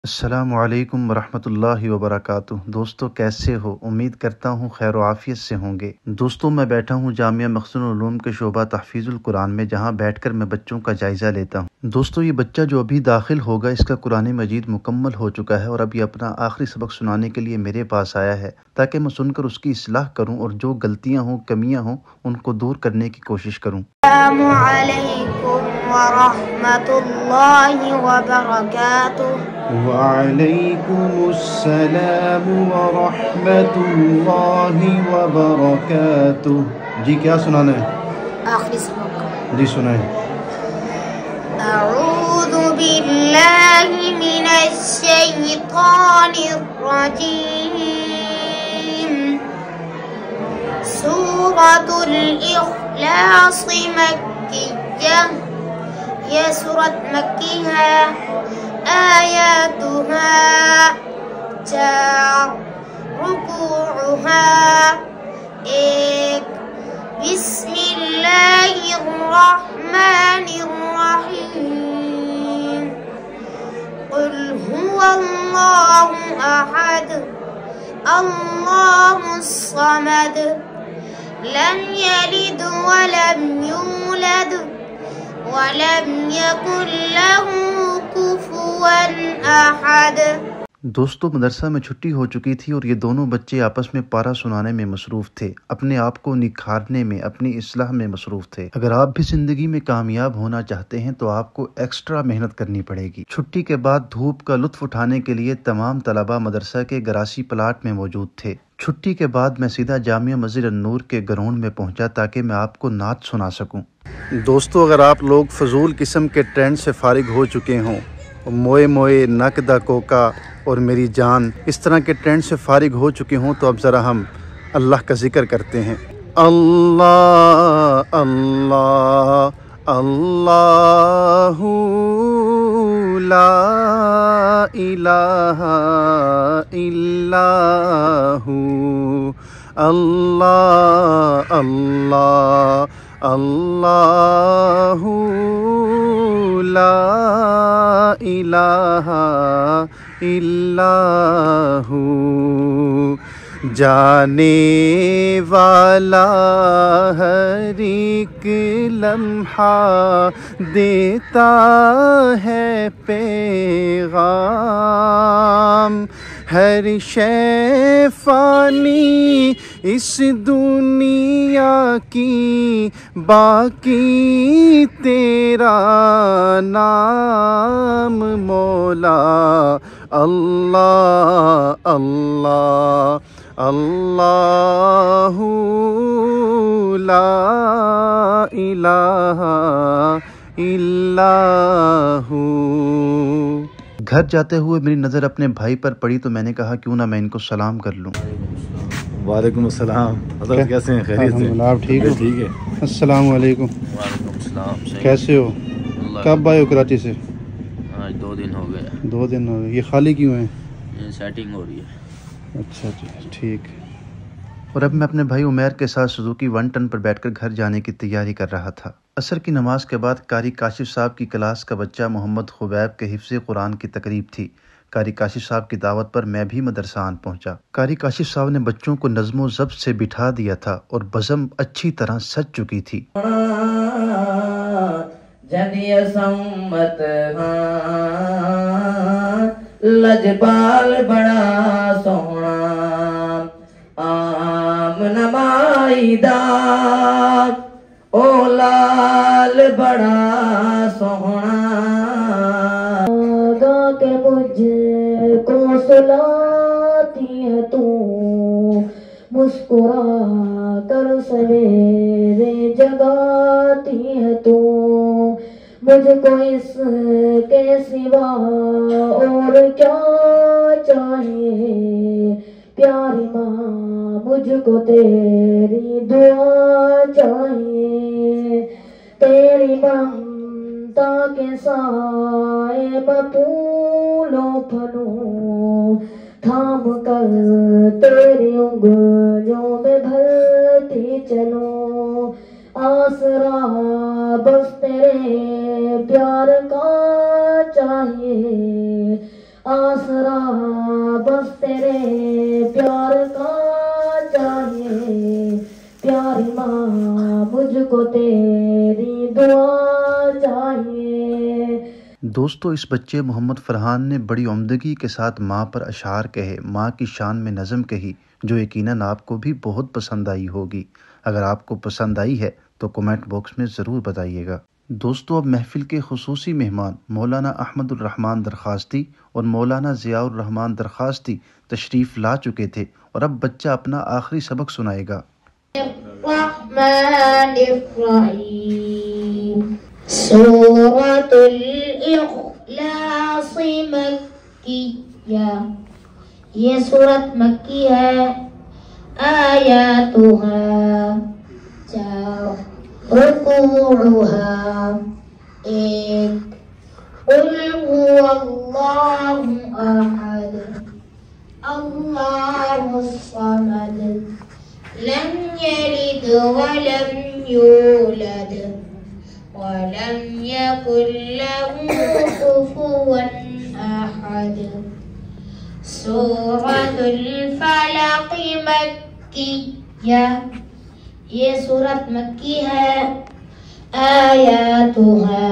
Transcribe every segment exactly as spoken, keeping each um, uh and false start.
السلام علیکم ورحمۃ اللہ وبرکاتہ۔ دوستو کیسے ہو؟ امید کرتا ہوں خیر و عافیت سے ہوں گے۔ دوستو میں بیٹھا ہوں جامعہ مخزن العلوم کے شعبہ تحفیظ القرآن میں، جہاں بیٹھ کر میں بچوں کا جائزہ لیتا ہوں۔ دوستو یہ بچہ جو ابھی داخل ہوگا، اس کا قرآن مجید مکمل ہو چکا ہے اور اب یہ اپنا آخری سبق سنانے کے لیے میرے پاس آیا ہے، تاکہ میں سن کر اس کی اصلاح کروں اور جو غلطیاں ہوں، کمیاں ہوں، ان کو دور کرنے کی کوشش کروں۔ السلام علیکم ورحمۃ اللہ وبرکاتہ۔ وعلیکم السلام ورحمۃ اللہ وبرکاتہ۔ جی کیا سنانا ہے؟ آخری سبق جی سنائیں۔ اعوذ باللہ من الشیطان الرجیم۔ سورۃ الاخلاص مکیہ، یہ سورت مکی ہے، آیاتها چار، رکوعها ایک، بسم اللہ الرحمن الرحیم، قل هو اللہ احد اللہ الصمد، لم یلد ولم یولد وَلَمْ يَكُنْ لَهُ كُفُوًا أَحَدٌ۔ دوستو مدرسہ میں چھٹی ہو چکی تھی اور یہ دونوں بچے آپس میں پارہ سنانے میں مصروف تھے، اپنے آپ کو نکھارنے میں، اپنی اصلاح میں مصروف تھے۔ اگر آپ بھی زندگی میں کامیاب ہونا چاہتے ہیں تو آپ کو ایکسٹرا محنت کرنی پڑے گی۔ چھٹی کے بعد دھوپ کا لطف اٹھانے کے لیے تمام طلبہ مدرسہ کے گراسی پلاٹ میں موجود تھے۔ چھٹی کے بعد میں سیدھا جامعہ مسجد النور کے گراؤنڈ میں پہنچا تاکہ میں آپ کو نعت سنا سکوں۔ دوستو اگر آپ لوگ فضول قسم کے ٹرینڈ سے فارغ ہو چکے ہوں، موئے موئے نک دا کوکا اور میری جان، اس طرح کے ٹرینڈ سے فارغ ہو چکے ہوں، تو اب ذرا ہم اللہ کا ذکر کرتے ہیں۔ اللہ اللہ اللہ لا الہ الا ہو، اللہ اللہ اللہ لا الہ الا ہو، جانے والا ہر ایک لمحہ دیتا ہے پیغام، ہر شے فانی اس دنیا کی، باقی تیرا نام مولا، اللہ اللہ اللہ لا الہ الا ہو۔ گھر جاتے ہوئے میری نظر اپنے بھائی پر پڑی تو میں نے کہا کیوں نہ میں ان کو سلام کر لوں۔ وعلیکم السلام، حضرت کیسے ہیں؟ خیریت سے؟ آپ ٹھیک ہو؟ ٹھیک ہے۔ السلام علیکم۔ وعلیکم السلام، کیسے ہو؟ کب آئے ہو کراچی سے؟ آج دو دن ہو گئے۔ دو دن ہو گئے۔ یہ خالی کیوں ہیں؟ یہ سیٹنگ ہو رہی ہے۔ اچھا جی ٹھیک۔ اور اب میں اپنے بھائی عمیر کے ساتھ سوزوکی ون ٹن پر بیٹھ کر گھر جانے کی تیاری کر رہا تھا۔ عصر کی نماز کے بعد قاری کاشف صاحب کی کلاس کا بچہ محمد خبیب کے حفظ قرآن کی تقریب تھی۔ قاری کاشف صاحب کی دعوت پر میں بھی مدرسہ آن پہنچا۔ قاری کاشف صاحب نے بچوں کو نظم و ضبط سے بٹھا دیا تھا اور بزم اچھی طرح سج چکی تھی۔ جدی سمت لجپال بڑا سونا، آم نمائی دا او لال بڑا سونا، گا کے مجھ کو سلاتی ہے تو، مسکرا کر سویرے جگاتی ہے تو، مجھ کو اس کے سوا اور کیا چاہیے، پیاری ماں مجھ کو تیری دعا چاہیے، تیری ممتا کے سائے میں پھولوں پھلوں، تھام کر تیری انگلیوں میں بھرتی چلوں، آسرا بس تیرے پیار کا چاہیے، آسرا بس تیرے پیار کا چاہیے، پیاری ماں مجھ کو تیری دعا چاہیے۔ دوستو، اس بچے محمد فرحان نے بڑی عمدگی کے ساتھ ماں پر اشعار کہے، ماں کی شان میں نظم کہی، جو یقیناً آپ کو بھی بہت پسند آئی ہوگی۔ اگر آپ کو پسند آئی ہے تو کمنٹ باکس میں ضرور بتائیے گا۔ دوستو، اب محفل کے خصوصی مہمان مولانا احمد الرحمان درخواستی اور مولانا ضیاء الرحمان درخواستی تشریف لا چکے تھے اور اب بچہ اپنا آخری سبق سنائے گا۔ الرحمن الرحیم سورة الاخلاص مکیہ، یہ سورت مکی ہے، آیاتها چار، رکوعها ایک، قل هو اللہ احد اللہ الصمد لم يلد ولم يولد ولم يكن له كفوا أحد۔ سورة الفلق مکیہ، یہ سورت مکی ہے، آیاتها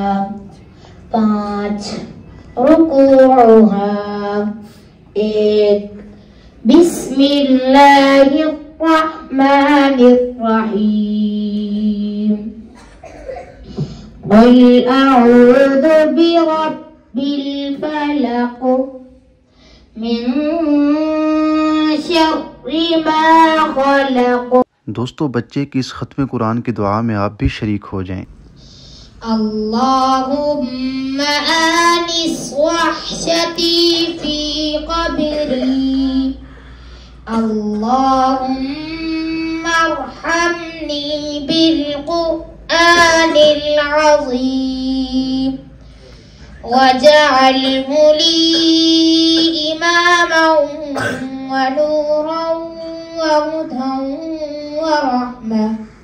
پانچ، رکوعها ایک، بسم اللہ الرحمن الرحیم قل اعوذ برب الفلق من شر ما خلق۔ دوستو، بچے کی اس ختم قرآن کی دعا میں آپ بھی شریک ہو جائیں۔ اللہم آنس وحشتی فی قبری، اللہم ارحمنی بالقرآن العظیم واجعلہ لی اماما ونورا وہدى ورحمة،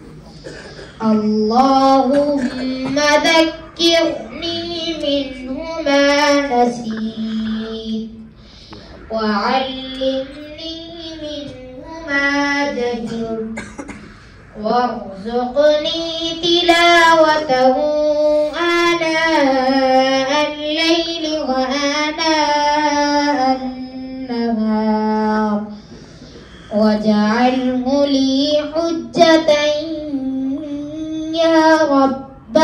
اللہم ذکرنی منہ ما نسیت وعلمنی منہ ما جہلت وارزقنی تلاوته آناء الليل وآناء النهار واجعله لي حجة یا رب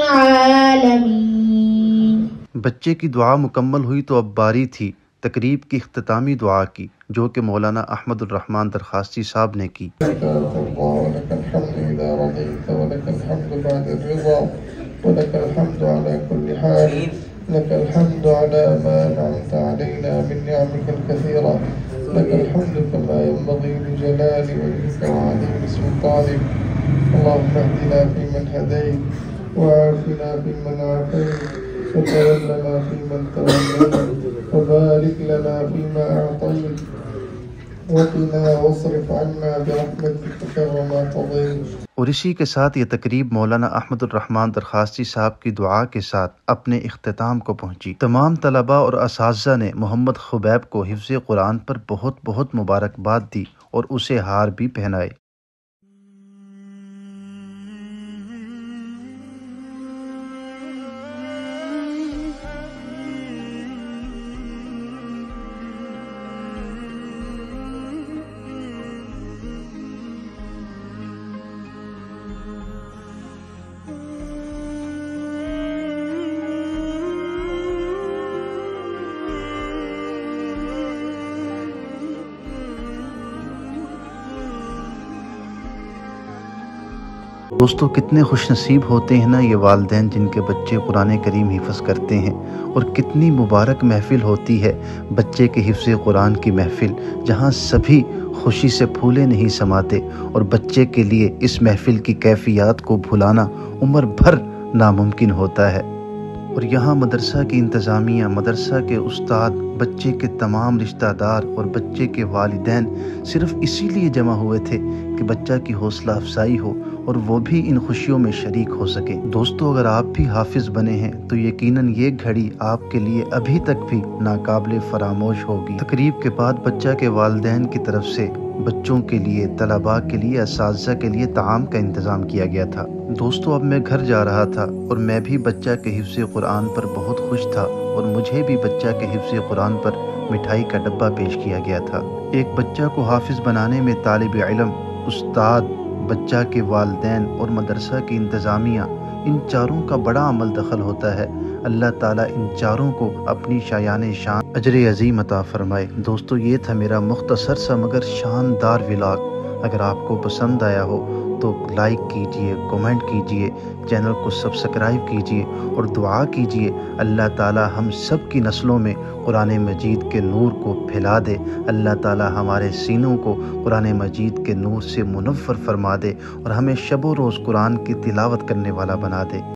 العالمین۔ بچے کی دعا مکمل ہوئی تو اب باری تھی تقریب کی اختتامی دعا کی، جو کہ مولانا احمد الرحمان درخواستی صاحب نے کی۔ لك الرضا ولك الحمد إذا رضيت ولك الحمد بعد الرضا ولك الحمد على كل حال، لك الحمد على ما أنعمت علينا من نعمك الكثيرة، لك الحمد كما ينبغي لجلال وجهك وعظيم سلطانك، اللهم اهدنا فيمن هديت وعافنا فيمن عافيت وتولنا فيمن توليت وبارك لنا فيما أعطيت وقنا واصرف عنا برحمتك شر ما قضيت۔ اور اسی کے ساتھ یہ تقریب مولانا احمد الرحمان درخواستی صاحب کی دعا کے ساتھ اپنے اختتام کو پہنچی۔ تمام طلباء اور اساتذہ نے محمد خبیب کو حفظ قرآن پر بہت بہت مبارکباد دی اور اسے ہار بھی پہنائے۔ دوستو، کتنے خوش نصیب ہوتے ہیں نا یہ والدین جن کے بچے قرآن کریم حفظ کرتے ہیں، اور کتنی مبارک محفل ہوتی ہے بچے کے حفظ قرآن کی محفل، جہاں سبھی خوشی سے پھولے نہیں سماتے، اور بچے کے لیے اس محفل کی کیفیات کو بھلانا عمر بھر ناممکن ہوتا ہے۔ اور یہاں مدرسہ کی انتظامیہ، مدرسہ کے استاد، بچے کے تمام رشتہ دار اور بچے کے والدین صرف اسی لیے جمع ہوئے تھے کہ بچہ کی حوصلہ افزائی ہو اور وہ بھی ان خوشیوں میں شریک ہو سکے۔ دوستو، اگر آپ بھی حافظ بنے ہیں تو یقیناً یہ گھڑی آپ کے لیے ابھی تک بھی ناقابل فراموش ہوگی۔ تقریب کے بعد بچہ کے والدین کی طرف سے بچوں کے لیے، طلباء کے لیے، اساتذہ کے لیے طعام کا انتظام کیا گیا تھا۔ دوستو، اب میں گھر جا رہا تھا اور میں بھی بچہ کے حفظ قرآن پر بہت خوش تھا اور مجھے بھی بچہ کے حفظ قرآن پر مٹھائی کا ڈبہ پیش کیا گیا تھا۔ ایک بچہ کو حافظ بنانے میں طالب علم، استاد، بچہ کے والدین اور مدرسہ کی انتظامیہ، ان چاروں کا بڑا عمل دخل ہوتا ہے۔ اللہ تعالیٰ ان چاروں کو اپنی شایان شان اجر عظیم عطا فرمائے۔ دوستو، یہ تھا میرا مختصر سا مگر شاندار ولاگ۔ اگر آپ کو پسند آیا ہو تو لائک کیجئے، کومنٹ کیجئے، چینل کو سبسکرائب کیجئے اور دعا کیجئے اللہ تعالیٰ ہم سب کی نسلوں میں قرآن مجید کے نور کو پھیلا دے۔ اللہ تعالیٰ ہمارے سینوں کو قرآن مجید کے نور سے منور فرما دے اور ہمیں شب و روز قرآن کی تلاوت کرنے والا بنا دے۔